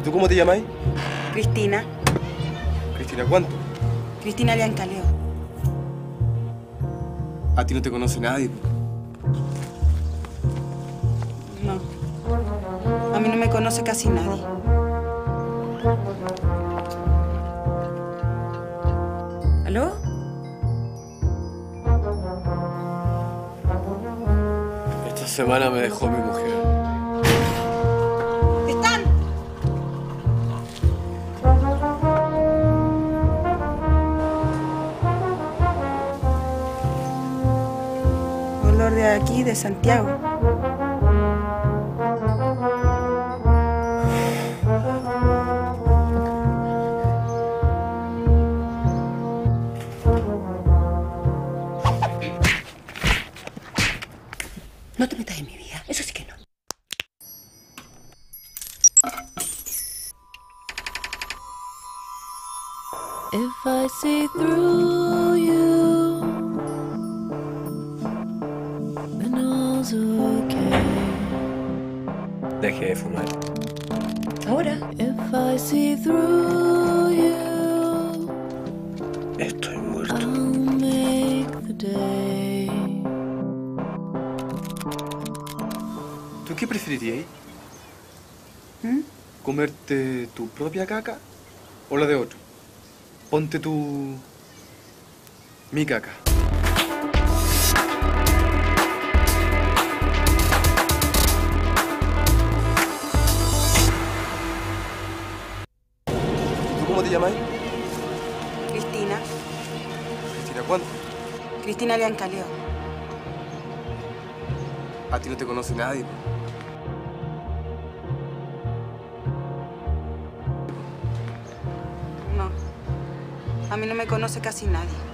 tú cómo te llamáis? Cristina. Cristina, ¿cuánto? Cristina Liancaleo. A ti no te conoce nadie. No. A mí no me conoce casi nadie. ¿Aló? Esta semana me dejó mi mujer. ¿Están? Olor de aquí, de Santiago. No te metas en mi vida, eso sí que no. If I see through you, then all's okay. Deje de fumar. Ahora. If I see through you, Estoy muerto. I'll make the day. ¿Tú qué preferirías? ¿Comerte tu propia caca o la de otro? Ponte mi caca. ¿Tú cómo te llamáis? Cristina. Cristina, ¿cuánto? Cristina Liancaleo. A ti no te conoce nadie. No. A mí no me conoce casi nadie.